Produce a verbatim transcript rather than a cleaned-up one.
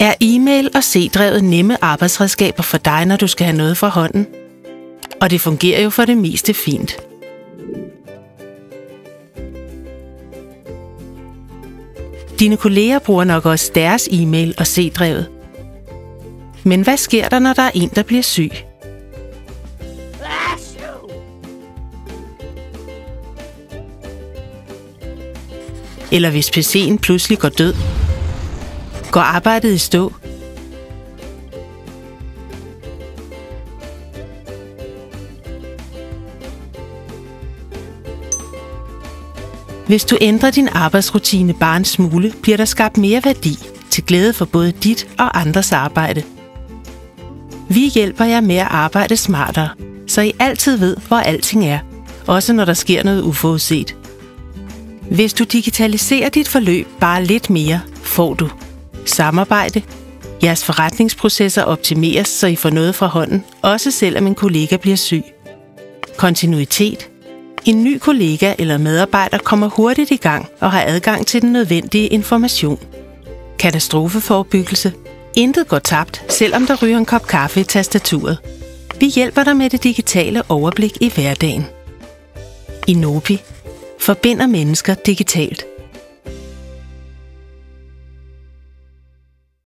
Er e-mail og C-drevet nemme arbejdsredskaber for dig, når du skal have noget fra hånden? Og det fungerer jo for det meste fint. Dine kolleger bruger nok også deres e-mail og C-drevet. Men hvad sker der, når der er en, der bliver syg? Eller hvis P C'en pludselig går død? Går arbejdet i stå? Hvis du ændrer din arbejdsrutine bare en smule, bliver der skabt mere værdi til glæde for både dit og andres arbejde. Vi hjælper jer med at arbejde smartere, så I altid ved, hvor alting er, også når der sker noget uforudset. Hvis du digitaliserer dit forløb bare lidt mere, får du samarbejde. Jeres forretningsprocesser optimeres, så I får noget fra hånden, også selvom en kollega bliver syg. Kontinuitet. En ny kollega eller medarbejder kommer hurtigt i gang og har adgang til den nødvendige information. Katastrofeforebyggelse. Intet går tabt, selvom der ryger en kop kaffe i tastaturet. Vi hjælper dig med det digitale overblik i hverdagen. Inopi forbinder mennesker digitalt.